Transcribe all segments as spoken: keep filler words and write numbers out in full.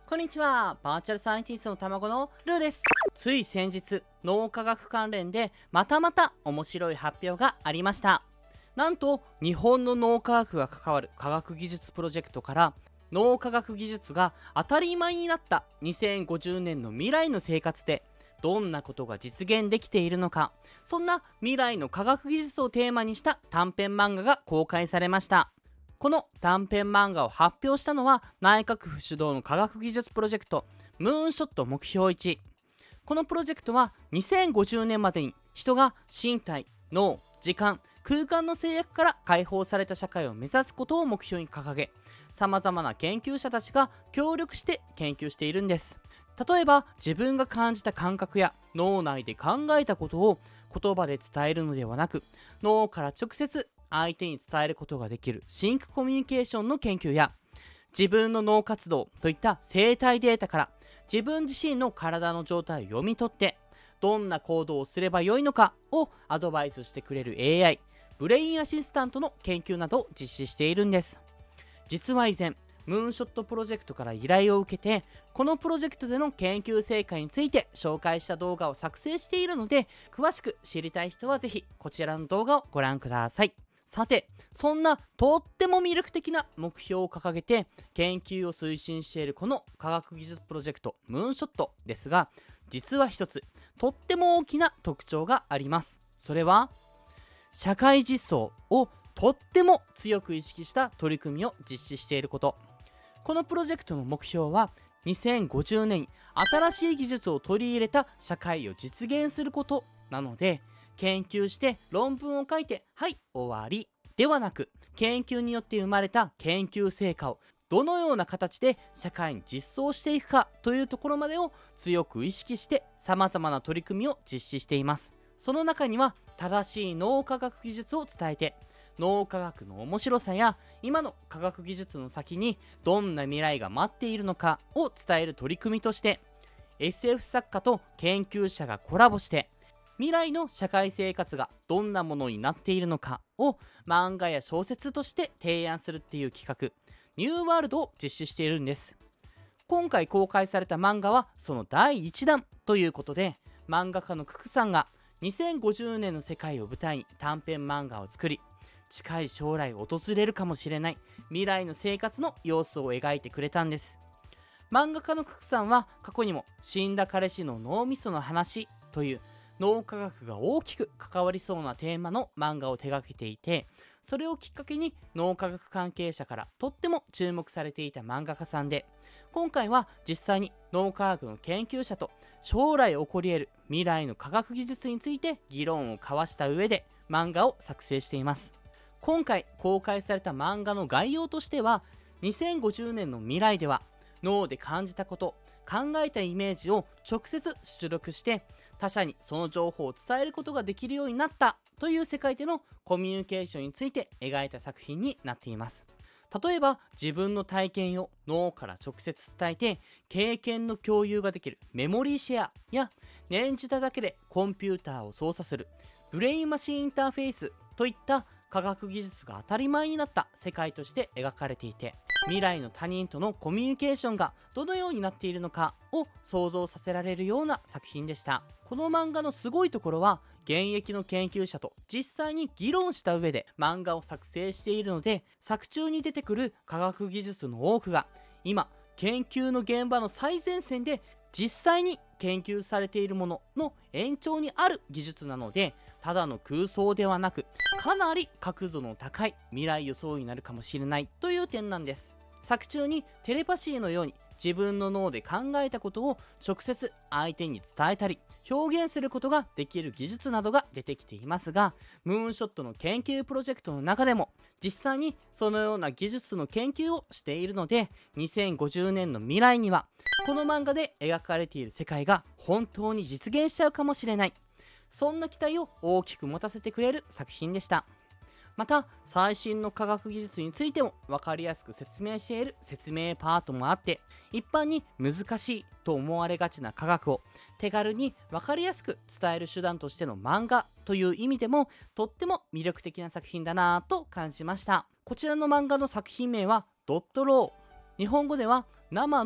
こんにちは、バーチャルサイエンティストの卵のルーです。つい先日、脳科学関連でまたまた面白い発表がありました。なんと、日本の脳科学が関わる科学技術プロジェクトから、脳科学技術が当たり前になったにせんごじゅうねんの未来の生活で、どんなことが実現できているのか、そんな未来の科学技術をテーマにした短編漫画が公開されました。この短編漫画を発表したのは内閣府主導の科学技術プロジェクトムーンショット目標いち。このプロジェクトはにせんごじゅうねんまでに人が身体、脳、時間、空間の制約から解放された社会を目指すことを目標に掲げ、さまざまな研究者たちが協力して研究しているんです。例えば自分が感じた感覚や脳内で考えたことを言葉で伝えるのではなく、脳から直接相手に伝えることができるシンクコミュニケーションの研究や、自分の脳活動といった生体データから自分自身の体の状態を読み取ってどんな行動をすればよいのかをアドバイスしてくれる エーアイ ブレインアシスタントの研究などを実施しているんです。実は以前ムーンショットプロジェクトから依頼を受けて、このプロジェクトでの研究成果について紹介した動画を作成しているので、詳しく知りたい人はぜひこちらの動画をご覧ください。さて、そんなとっても魅力的な目標を掲げて研究を推進しているこの科学技術プロジェクトムーンショットですが、実は一つとっても大きな特徴があります。それは社会実装をとっても強く意識した取り組みを実施していること。このプロジェクトの目標はにせんごじゅうねんに新しい技術を取り入れた社会を実現することなので、研究して論文を書いてはい終わりではなく、研究によって生まれた研究成果をどのような形で社会に実装していくかというところまでを強く意識して様々な取り組みを実施しています。その中には正しい脳科学技術を伝えて、脳科学の面白さや今の科学技術の先にどんな未来が待っているのかを伝える取り組みとして、 エスエフ 作家と研究者がコラボして未来の社会生活がどんなものになっているのかを漫画や小説として提案するっていう企画、ニューワールドを実施しているんです。今回公開された漫画はそのだいいちだんということで、漫画家のククさんがにせんごじゅうねんの世界を舞台に短編漫画を作り、近い将来訪れるかもしれない未来の生活の様子を描いてくれたんです。漫画家のククさんは過去にも死んだ彼氏の脳みその話という脳科学が大きく関わりそうなテーマの漫画を手掛けていて、それをきっかけに脳科学関係者からとっても注目されていた漫画家さんで、今回は実際に脳科学の研究者と将来起こり得る未来の科学技術について議論を交わした上で漫画を作成しています。今回公開された漫画の概要としては、にせんごじゅうねんの未来では脳で感じたこと、考えたイメージを直接出力して他者にその情報を伝えることができるようになったという世界でのコミュニケーションについて描いた作品になっています。例えば自分の体験を脳から直接伝えて経験の共有ができるメモリーシェアや、念じただけでコンピューターを操作するブレインマシンインターフェースといった科学技術が当たり前になった世界として描かれていて、未来の他人とのコミュニケーションがどのようになっているのかを想像させられるような作品でした。この漫画のすごいところは、現役の研究者と実際に議論した上で漫画を作成しているので、作中に出てくる科学技術の多くが今研究の現場の最前線で実際に研究されているものの延長にある技術なので、ただの空想ではなくかなり角度の高い未来予想になるかもしれないという点なんです。作中にテレパシーのように自分の脳で考えたことを直接相手に伝えたり表現することができる技術などが出てきていますが、ムーンショットの研究プロジェクトの中でも実際にそのような技術の研究をしているので、にせんごじゅうねんの未来にはこの漫画で描かれている世界が本当に実現しちゃうかもしれない、そんな期待を大きく持たせてくれる作品でした。また最新の科学技術についても分かりやすく説明している説明パートもあって、一般に難しいと思われがちな科学を手軽に分かりやすく伝える手段としての漫画という意味でもとっても魅力的な作品だなぁと感じました。こちらの漫画の作品名はドットロー、日本語では生の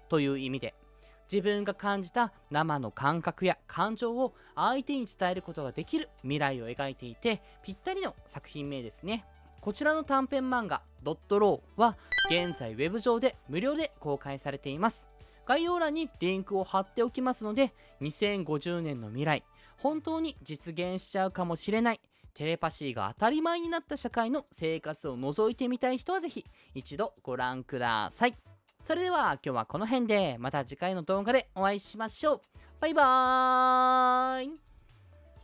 という意味で、自分が感じた生の感覚や感情を相手に伝えることができる未来を描いていて、ぴったりの作品名ですね。こちらの短編漫画ドットローは現在ウェブ上で無料で公開されています。概要欄にリンクを貼っておきますので、にせんごじゅうねんの未来、本当に実現しちゃうかもしれないテレパシーが当たり前になった社会の生活を覗いてみたい人はぜひ一度ご覧ください。それでは今日はこの辺で、また次回の動画でお会いしましょう。バイバーイ。